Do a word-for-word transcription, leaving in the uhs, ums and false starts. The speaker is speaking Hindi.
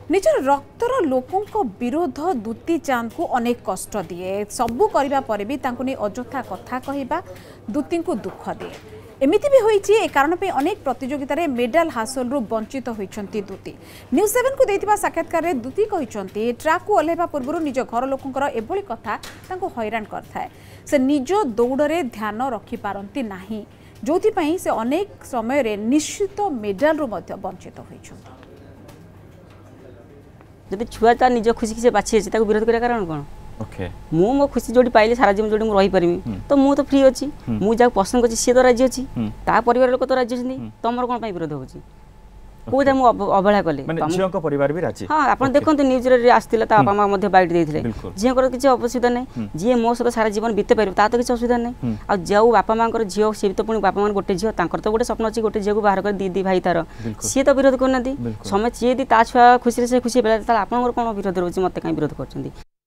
निजर रक्तर लोकों विरोध दूती चांद को अनेक कष्ट दिए सबू करने पर भी नहीं अजथा कथा कहवा दूती को दुख दिए एमिति भी होईची ए कारण पे अनेक प्रतियोगिता रे मेडल हासिल रु वंचित होइछंती दूती न्यूज सेवन को देथिबा साक्षात्कार रे दूती कहिछंती ट्रैक को ओल्हेबा पूर्व निज घर लोकंकर एभली कथा तांको हैरान करथाय से निज दौड़ रे ध्यान रखि पारंती नाही जोथि पई से अनेक समय रे निश्चित मेडल रु मध्ये वंचित होइछंती जब छुआ निज खुशी से बाछी ताको विरोध करिया कारण कोन ओके मु मो खुशी जोड़ी पाइले सारा जीवन जोड़ी रही पारिमी तो मु तो फ्री अच्छी मु जा पसंद कर सी तो राज्य अच्छी ता परिवार लोक तो राज्य अच्छी तुम कौन विरोध होची कोदा मु अवहेला कले झियो को परिवार भी राजी हां आपण देखंतु न्यूज रे आस्तिला ता बापा मा मध्ये बाइट देथिले झियो को किछ असुविधा नै जे मो सहित सारा जीवन बीते पारिबो ता तो किछ असुविधा नै आ जाऊ बापा मां कर झियो से तो पुनी बापा मान गोटे झियो तांकर तो गोटे स्वप्न अछि गोटे झियो को बाहर कर दी दी भाई तार से तो विरोध करनाती समय जे दी ता छुआ खुशी से खुशी बेला ता आपण कोन विरोध रहउची मते काई विरोध करचंदी।